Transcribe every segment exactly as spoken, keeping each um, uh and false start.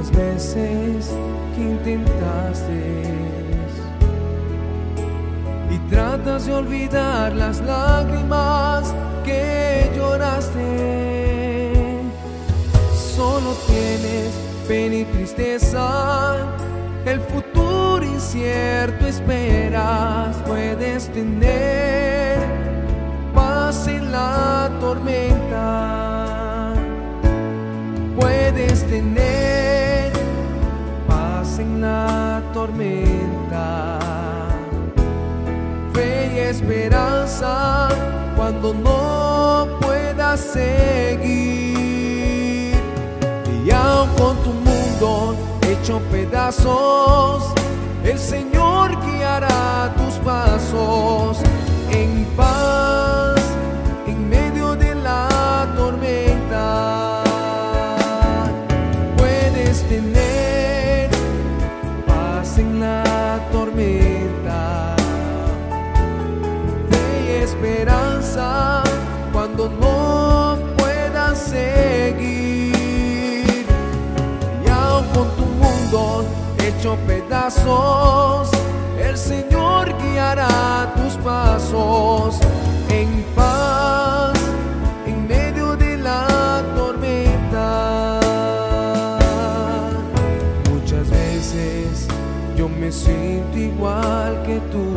Muchas veces que intentaste y tratas de olvidar las lágrimas que lloraste. Solo tienes pena y tristeza, el futuro incierto esperas. Puedes tener paz en la tormenta, puedes tener paz en la tormenta, fe y esperanza cuando no puedas seguir. Y aun con tu mundo hecho pedazos, el Señor guiará tus pasos en paz en medio de la tormenta. Puedes tener paz en la tormenta, fe y esperanza cuando no puedas seguir. Y aun con tu mundo hecho pedazos, el Señor guiará tus pasos en paz en medio de la tormenta. Muchas veces yo me siento igual que tú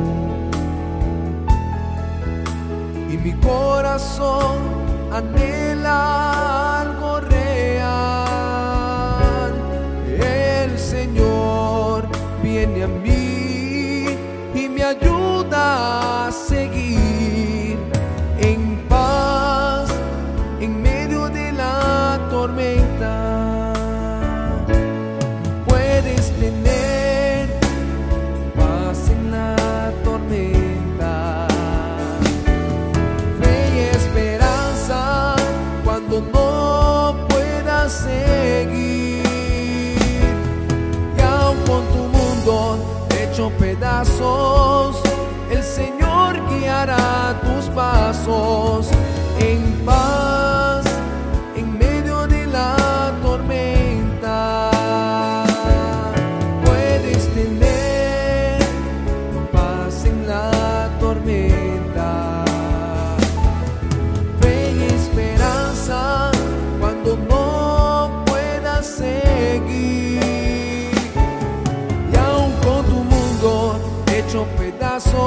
y mi corazón anhela algo real. El Señor viene a mí y me ayuda a seguir en paz en medio de la tormenta. Puedes tener paz en la tormenta, fe y esperanza cuando no puedas seguir. Y aun con tu mundo hecho pedazos, el Señor guiará tus pasos en paz en medio de la tormenta. Puedes tener paz en la tormenta, fe y esperanza cuando no puedas seguir. Y aun con tu mundo hecho pedazos,